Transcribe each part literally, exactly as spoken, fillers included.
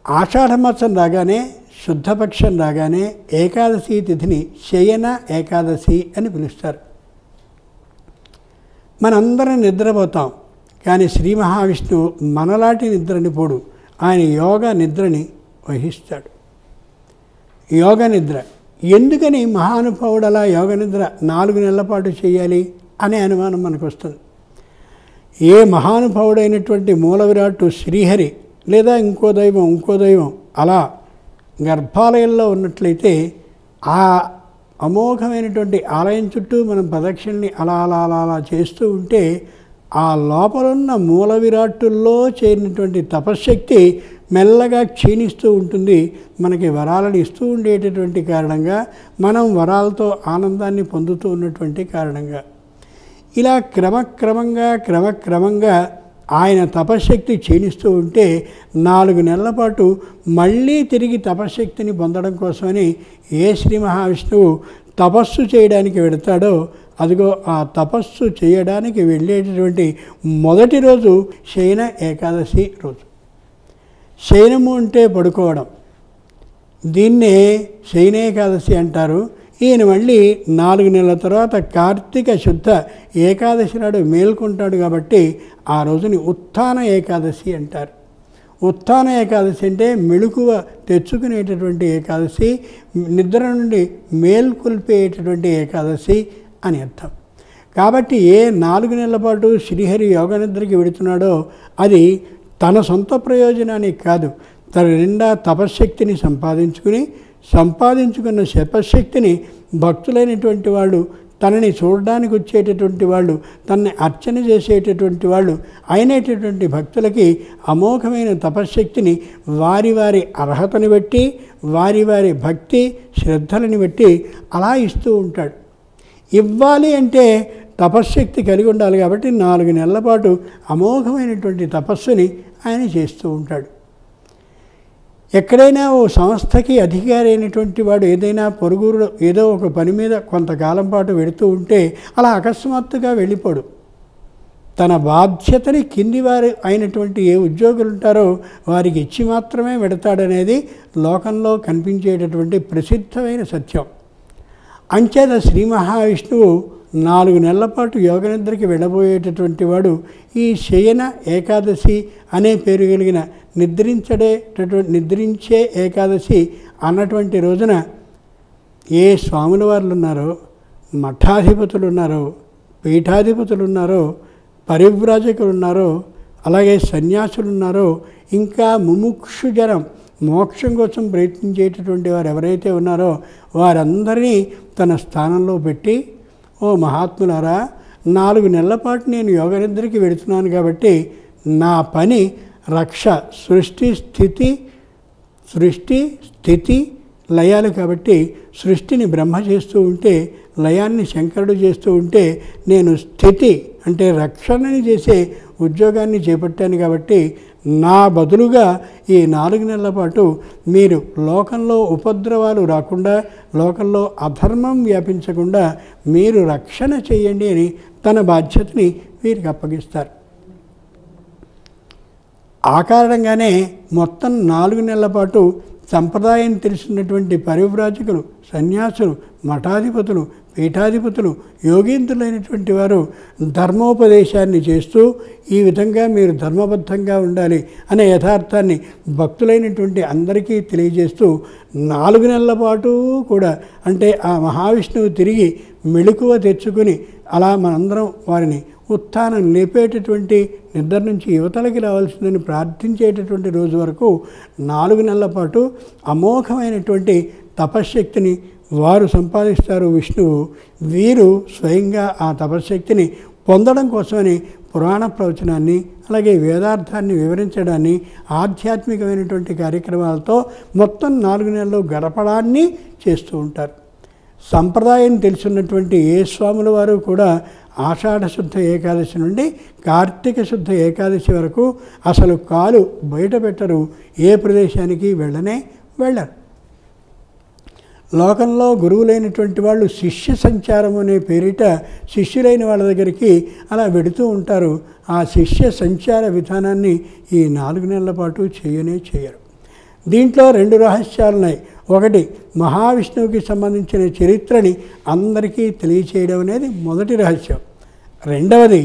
ఆషాఢమాసం రాగానే శుద్ధపక్షం రాగానే ఏకాదశి తిథిని శయన ఏకాదశి అని పిలుస్తారు. మనందరం నిద్రపోతాం, కానీ శ్రీ మహావిష్ణువు మనలాంటి నిద్రని పోడు. ఆయన యోగ నిద్రని వహిస్తాడు. యోగ నిద్ర ఎందుకని మహానుభావుడు అలా యోగ నిద్ర నాలుగు నెలల పాటు చేయాలి అనే అనుమానం మనకు వస్తుంది. ఏ మహానుభావుడైనటువంటి మూల విరాట్టు శ్రీహరి లేదా ఇంకో దైవం ఇంకో దైవం అలా గర్భాలయంలో ఉన్నట్లయితే ఆ అమోఘమైనటువంటి ఆలయం చుట్టూ మనం ప్రదక్షిణని అలా అలా అలా అలా చేస్తూ ఉంటే ఆ లోపలున్న మూల విరాట్టుల్లో చేరినటువంటి తపశ్శక్తి మెల్లగా క్షీణిస్తూ ఉంటుంది. మనకి వరాలను ఇస్తూ ఉండేటటువంటి కారణంగా, మనం వరాలతో ఆనందాన్ని పొందుతూ ఉన్నటువంటి కారణంగా ఇలా క్రమక్రమంగా క్రమక్రమంగా ఆయన తపశ్శక్తి క్షీణిస్తూ ఉంటే నాలుగు నెలల పాటు మళ్ళీ తిరిగి తపశ్శక్తిని పొందడం కోసమని ఏ శ్రీ మహావిష్ణువు తపస్సు చేయడానికి వెడతాడో అదిగో ఆ తపస్సు చేయడానికి వెళ్ళేటటువంటి మొదటి రోజు శయన ఏకాదశి రోజు. శయనము అంటే పడుకోవడం, దీన్నే శయన ఏకాదశి అంటారు. ఈయన మళ్ళీ నాలుగు నెలల తర్వాత కార్తీక శుద్ధ ఏకాదశి నాడు మేల్కొంటాడు కాబట్టి ఆ రోజుని ఉత్థాన ఏకాదశి అంటారు. ఉత్థాన ఏకాదశి అంటే మెళుకువ తెచ్చుకునేటటువంటి ఏకాదశి, నిద్ర నుండి మేల్కొల్పేటటువంటి ఏకాదశి అని అర్థం. కాబట్టి ఏ నాలుగు నెలల పాటు శ్రీహరి యోగ నిద్రకి వెడుతున్నాడో అది తన సొంత ప్రయోజనానికి కాదు, తన నిండా తపశ్శక్తిని సంపాదించుకుని సంపాదించుకున్న తపశ్శక్తిని భక్తులైనటువంటి వాళ్ళు, తనని చూడడానికి వచ్చేటటువంటి వాళ్ళు, తనని అర్చన చేసేటటువంటి వాళ్ళు అయినటువంటి భక్తులకి అమోఘమైన తపశ్శక్తిని వారి వారి అర్హతని బట్టి, వారి వారి భక్తి శ్రద్ధలని బట్టి అలా ఇస్తూ ఉంటాడు. ఇవ్వాలి అంటే తపశ్శక్తి కలిగి ఉండాలి కాబట్టి నాలుగు నెలల పాటు అమోఘమైనటువంటి తపస్సుని ఆయన చేస్తూ ఉంటాడు. ఎక్కడైనా ఓ సంస్థకి అధికారి అయినటువంటి వాడు ఏదైనా పొరుగురు ఏదో ఒక పని మీద కొంతకాలం పాటు వెళుతూ ఉంటే అలా అకస్మాత్తుగా వెళ్ళిపోడు. తన బాధ్యతని కింది వారు అయినటువంటి ఏ ఉద్యోగులు ఉంటారో వారికి ఇచ్చి మాత్రమే వెడతాడనేది లోకంలో కనిపించేటటువంటి ప్రసిద్ధమైన సత్యం. అంచేత శ్రీ మహావిష్ణువు నాలుగు నెలల పాటు యోగ నిద్రకి వెళ్ళబోయేటటువంటి వాడు ఈ శయన ఏకాదశి అనే పేరు కలిగిన నిద్రించడేటటువంటి నిద్రించే ఏకాదశి అన్నటువంటి రోజున ఏ స్వాముల వార్లు ఉన్నారో, మఠాధిపతులు ఉన్నారో, పీఠాధిపతులు ఉన్నారో, పరివ్రాజకులు ఉన్నారో, అలాగే సన్యాసులు ఉన్నారో, ఇంకా ముముక్షు జనం మోక్షం కోసం ప్రయత్నించేటటువంటి వారు ఎవరైతే ఉన్నారో వారందరినీ తన స్థానంలో పెట్టి, ఓ మహాత్ములారా, నాలుగు నెలల పాటు నేను యోగ నిద్రకి వెళుతున్నాను కాబట్టి నా పని రక్ష, సృష్టి స్థితి సృష్టి స్థితి లయాలు కాబట్టి సృష్టిని బ్రహ్మ చేస్తూ ఉంటే, లయాన్ని శంకరుడు చేస్తూ ఉంటే, నేను స్థితి అంటే రక్షణని చేసే ఉద్యోగాన్ని చేపట్టాను కాబట్టి నా బదులుగా ఈ నాలుగు నెలల పాటు మీరు లోకంలో ఉపద్రవాలు రాకుండా, లోకంలో అధర్మం వ్యాపించకుండా మీరు రక్షణ చేయండి అని తన బాధ్యతని వీరికి అప్పగిస్తారు. ఆ కారణంగానే మొత్తం నాలుగు నెలల పాటు సంప్రదాయం తెలిసినటువంటి పరివ్రాజకులు, సన్యాసులు, మఠాధిపతులు, పీఠాధిపతులు, యోగీంద్రులైనటువంటి వారు ధర్మోపదేశాన్ని చేస్తూ ఈ విధంగా మీరు ధర్మబద్ధంగా ఉండాలి అనే యథార్థాన్ని భక్తులైనటువంటి అందరికీ తెలియజేస్తూ నాలుగు నెలల పాటు కూడా, అంటే ఆ మహావిష్ణువు తిరిగి మెళుకువ తెచ్చుకుని అలా మనందరం వారిని ఉత్థానం లేపేటటువంటి నిద్ర నుంచి యువతలకి రావాల్సిందని ప్రార్థించేటటువంటి రోజు వరకు నాలుగు నెలల పాటు అమోఘమైనటువంటి తపశ్శక్తిని వారు సంపాదిస్తారు విష్ణువు. వీరు స్వయంగా ఆ తపశ్శక్తిని పొందడం కోసమని పురాణ ప్రవచనాన్ని, అలాగే వేదార్థాన్ని వివరించడాన్ని, ఆధ్యాత్మికమైనటువంటి కార్యక్రమాలతో మొత్తం నాలుగు నెలలు గడపడాన్ని చేస్తూ ఉంటారు. సంప్రదాయం తెలుసున్నటువంటి ఏ స్వాముల వారు కూడా ఆషాఢ శుద్ధ ఏకాదశి నుండి కార్తీక శుద్ధ ఏకాదశి వరకు అసలు కాలు బయట పెట్టరు, ఏ ప్రదేశానికి వెళ్ళనే వెళ్ళరు. లోకంలో గురువులైనటువంటి వాళ్ళు శిష్య సంచారం అనే పేరిట శిష్యులైన వాళ్ళ దగ్గరికి అలా వెడుతూ ఉంటారు. ఆ శిష్య సంచార విధానాన్ని ఈ నాలుగు నెలల పాటు చేయనే చేయరు. దీంట్లో రెండు రహస్యాలు ఉన్నాయి. ఒకటి, మహావిష్ణువుకి సంబంధించిన చరిత్రని అందరికీ తెలియచేయడం అనేది మొదటి రహస్యం. రెండవది,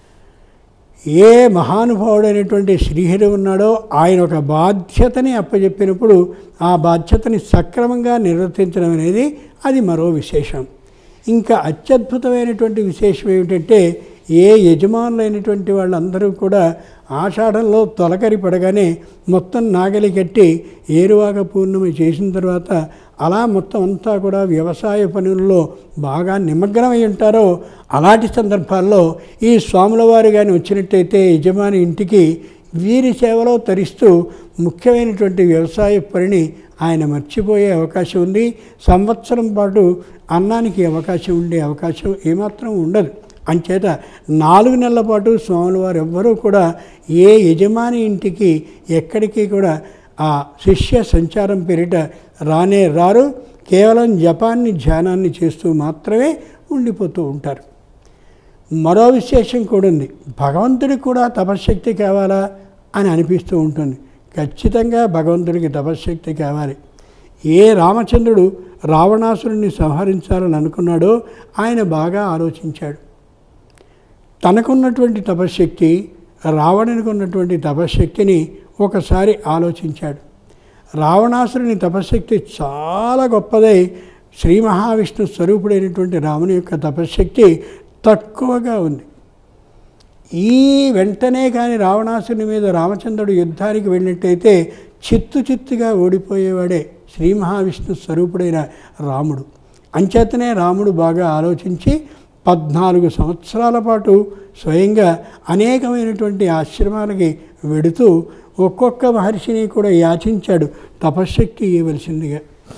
ఏ మహానుభావుడైనటువంటి శ్రీహరి ఉన్నాడో ఆయన ఒక బాధ్యతని అప్పచెప్పినప్పుడు ఆ బాధ్యతని సక్రమంగా నిర్వర్తించడం అనేది అది మరో విశేషం. ఇంకా అత్యద్భుతమైనటువంటి విశేషం ఏమిటంటే, ఏ యజమానులైనటువంటి వాళ్ళందరూ కూడా ఆషాఢంలో తొలకరి పడగానే మొత్తం నాగలి కట్టి ఏరువాక పూర్ణిమ చేసిన తర్వాత అలా మొత్తం అంతా కూడా వ్యవసాయ పనుల్లో బాగా నిమగ్నమై ఉంటారో అలాంటి సందర్భాల్లో ఈ స్వాముల వారు కానీ వచ్చినట్టయితే యజమాని ఇంటికి వీరి సేవలో తరిస్తూ ముఖ్యమైనటువంటి వ్యవసాయ పనిని ఆయన మర్చిపోయే అవకాశం ఉంది. సంవత్సరం పాటు అన్నానికి అవకాశం ఉండే అవకాశం ఏమాత్రం ఉండదు. అంచేత నాలుగు నెలల పాటు స్వాముల వారు ఎవ్వరూ కూడా ఏ యజమాని ఇంటికి ఎక్కడికి కూడా ఆ శిష్య సంచారం పేరిట రానే రారు. కేవలం జపాన్ని ధ్యానాన్ని చేస్తూ మాత్రమే ఉండిపోతూ ఉంటారు. మరో విశేషం కూడా ఉంది. భగవంతుడికి కూడా తపశ్శక్తి కావాలా అని అనిపిస్తూ ఉంటుంది. ఖచ్చితంగా భగవంతుడికి తపశ్శక్తి కావాలి. ఏ రామచంద్రుడు రావణాసురుణ్ణి సంహరించాలని అనుకున్నాడో ఆయన బాగా ఆలోచించాడు. తనకున్నటువంటి తపశ్శక్తి, రావణునికి ఉన్నటువంటి తపశ్శక్తిని ఒకసారి ఆలోచించాడు. రావణాసురుని తపశ్శక్తి చాలా గొప్పదై శ్రీ మహావిష్ణు స్వరూపుడైనటువంటి రాముని యొక్క తపశ్శక్తి తక్కువగా ఉంది. ఈ వెంటనే కానీ రావణాసురుని మీద రామచంద్రుడు యుద్ధానికి వెళ్ళినట్టయితే చిత్తు చిత్తుగా ఓడిపోయేవాడే శ్రీ మహావిష్ణు స్వరూపుడైన రాముడు. అంచేతనే రాముడు బాగా ఆలోచించి పద్నాలుగు సంవత్సరాల పాటు స్వయంగా అనేకమైనటువంటి ఆశ్రమాలకి వెడుతూ ఒక్కొక్క మహర్షిని కూడా యాచించాడు తపశ్శక్తి ఇవ్వవలసిందిగా.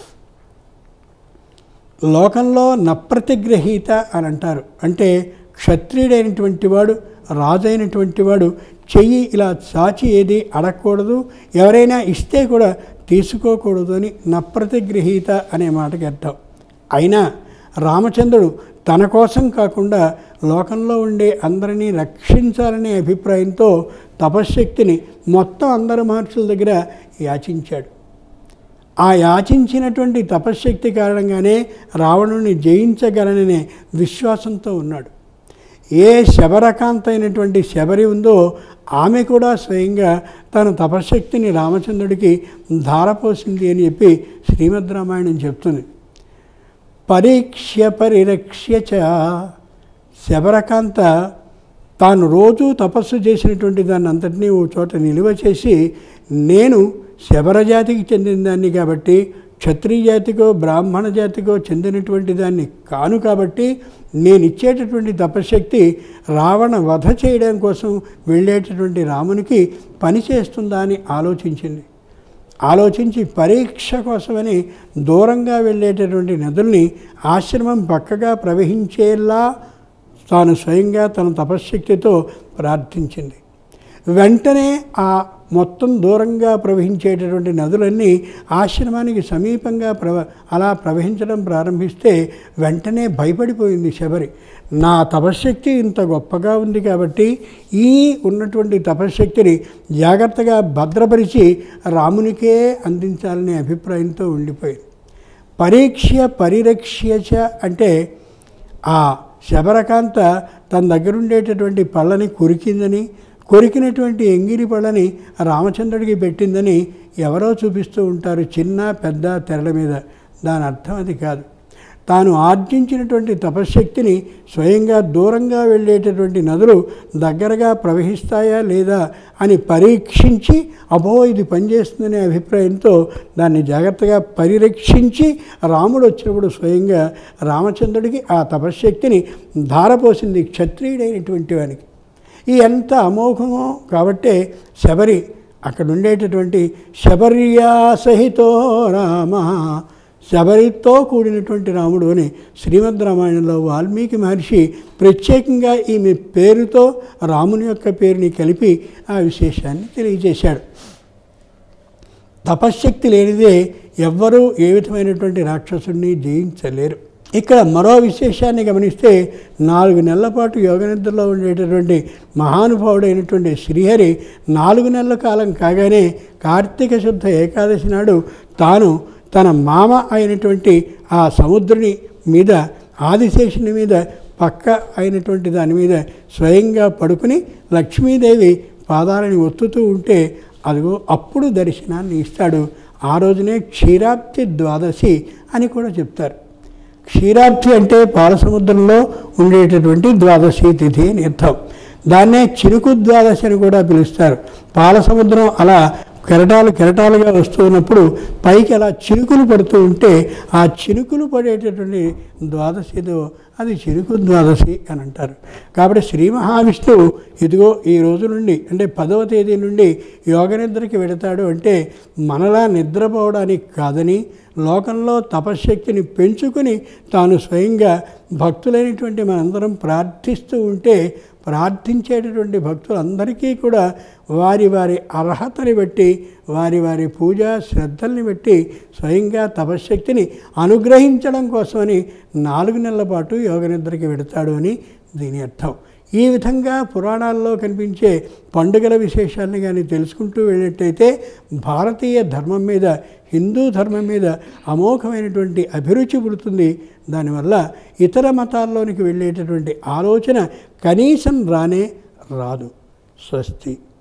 లోకంలో నప్రతిగ్రహీత అని అంటారు. అంటే క్షత్రియుడైనటువంటి వాడు, రాజైనటువంటి వాడు చెయ్యి ఇలా చాచి ఏది అడగకూడదు, ఎవరైనా ఇస్తే కూడా తీసుకోకూడదు అని నప్రతిగ్రహీత అనే మాటకి అర్థం. అయినా రామచంద్రుడు తన కోసం కాకుండా లోకంలో ఉండే అందరినీ రక్షించాలనే అభిప్రాయంతో తపశ్శక్తిని మొత్తం అందరు మహర్షుల దగ్గర యాచించాడు. ఆ యాచించినటువంటి తపశ్శక్తి కారణంగానే రావణుని జయించగలననే విశ్వాసంతో ఉన్నాడు. ఏ శబరకాంత అయినటువంటి శబరి ఉందో ఆమె కూడా స్వయంగా తన తపశ్శక్తిని రామచంద్రుడికి ధారపోసింది అని చెప్పి శ్రీమద్ రామాయణం చెప్తుంది. పరీక్ష్య పరిరక్ష్య చ, శబరకాంత తాను రోజు తపస్సు చేసినటువంటి దాన్ని అంతటినీ ఓ చోట నిలువ చేసి, నేను శబర జాతికి చెందిన దాన్ని కాబట్టి, క్షత్రియ జాతికో బ్రాహ్మణ జాతికో చెందినటువంటి దాన్ని కాను కాబట్టి నేను ఇచ్చేటటువంటి తపశ్శక్తి రావణ వధ చేయడం కోసం వెళ్ళేటటువంటి రామునికి పని చేస్తుందా అని ఆలోచించింది. ఆలోచించి పరీక్ష కోసమని దూరంగా వెళ్ళేటటువంటి నదుల్ని ఆశ్రమం పక్కగా ప్రవహించేలా తాను స్వయంగా తన తపశ్శక్తితో ప్రార్థించింది. వెంటనే ఆ మొత్తం దూరంగా ప్రవహించేటటువంటి నదులన్నీ ఆశ్రమానికి సమీపంగా ప్రవ అలా ప్రవహించడం ప్రారంభిస్తే వెంటనే భయపడిపోయింది శబరి. నా తపశ్శక్తి ఇంత గొప్పగా ఉంది కాబట్టి ఈ ఉన్నటువంటి తపశ్శక్తిని జాగ్రత్తగా భద్రపరిచి రామునికే అందించాలనే అభిప్రాయంతో ఉండిపోయింది. పరీక్ష పరిరక్ష్యచ అంటే ఆ శబరకాంత తన దగ్గరుండేటటువంటి పళ్ళని కొరికిందని, కొరికినటువంటి ఎంగిలి పళ్ళని రామచంద్రుడికి పెట్టిందని ఎవరో చూపిస్తూ ఉంటారు చిన్న పెద్ద తెరల మీద. దాని అర్థం అది కాదు. తాను ఆర్జించినటువంటి తపశ్శక్తిని స్వయంగా దూరంగా వెళ్ళేటటువంటి నదులు దగ్గరగా ప్రవహిస్తాయా లేదా అని పరీక్షించి, అబో ఇది పనిచేస్తుందనే అభిప్రాయంతో దాన్ని జాగ్రత్తగా పరిరక్షించి రాముడు వచ్చినప్పుడు స్వయంగా రామచంద్రుడికి ఆ తపశ్శక్తిని ధారపోసింది క్షత్రియుడైనటువంటి వానికి. ఈ ఎంత అమోఘమో కాబట్టే శబరి అక్కడ ఉండేటటువంటి శబర్యా సహితో రామ, శబరితో కూడినటువంటి రాముడు అని శ్రీమద్ రామాయణంలో వాల్మీకి మహర్షి ప్రత్యేకంగా ఈమె పేరుతో రాముని యొక్క పేరుని కలిపి ఆ విశేషాన్ని తెలియజేశాడు. తపశ్శక్తి లేనిదే ఎవ్వరూ ఏ విధమైనటువంటి రాక్షసుడిని జయించలేరు. ఇక్కడ మరో విశేషాన్ని గమనిస్తే నాలుగు నెలల పాటు యోగనిద్రలో ఉండేటటువంటి మహానుభావుడైనటువంటి శ్రీహరి నాలుగు నెలల కాలం కాగానే కార్తీక శుద్ధ ఏకాదశి నాడు తాను తన మామ అయినటువంటి ఆ సముద్రుని మీద ఆదిశేషుని మీద పక్క అయినటువంటి దాని మీద స్వయంగా పడుకుని లక్ష్మీదేవి పాదాలని ఒత్తుతూ ఉంటే అదిగో అప్పుడు దర్శనాన్ని ఇస్తాడు. ఆ రోజునే క్షీరాబ్ది ద్వాదశి అని కూడా చెప్తారు. క్షీరాబ్ది అంటే పాలసముద్రంలో ఉండేటటువంటి ద్వాదశి తిథి అని అర్థం. దాన్నే చినుకు ద్వాదశి అని కూడా పిలుస్తారు. పాలసముద్రం అలా కెరటాలు కెరటాలుగా వస్తూ ఉన్నప్పుడు పైకి అలా చినుకులు పడుతూ ఉంటే ఆ చినుకులు పడేటటువంటి ద్వాదశిదో అది చినుకు ద్వాదశి అని అంటారు. కాబట్టి శ్రీ మహావిష్ణువు ఇదిగో ఈ రోజు నుండి అంటే పదవ తేదీ నుండి యోగ నిద్రకి వెడతాడు అంటే మనలా నిద్రపోవడానికి కాదని లోకంలో తపశ్శక్తిని పెంచుకుని తాను స్వయంగా భక్తులైనటువంటి మనందరం ప్రార్థిస్తూ ఉంటే ప్రార్థించేటటువంటి భక్తులందరికీ కూడా వారి వారి అర్హతని బట్టి వారి వారి పూజా శ్రద్ధల్ని బట్టి స్వయంగా తపశ్శక్తిని అనుగ్రహించడం కోసమని నాలుగు నెలల పాటు యోగ నిద్రకి వెడతాడు అని దీని అర్థం. ఈ విధంగా పురాణాల్లో కనిపించే పండుగల విశేషాన్ని కానీ తెలుసుకుంటూ వెళ్ళినట్టయితే భారతీయ ధర్మం మీద హిందూ ధర్మం మీద అమోఘమైనటువంటి అభిరుచి పుడుతుంది. దానివల్ల ఇతర మతాల్లోనికి వెళ్ళేటటువంటి ఆలోచన కనీసం రానే రాదు. స్వస్తి.